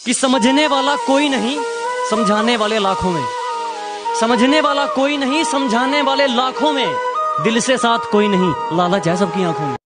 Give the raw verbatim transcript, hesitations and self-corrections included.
कि समझने वाला कोई नहीं, समझाने वाले लाखों में। समझने वाला कोई नहीं, समझाने वाले लाखों में। दिल से साथ कोई नहीं, लालच है सबकी आंखों में।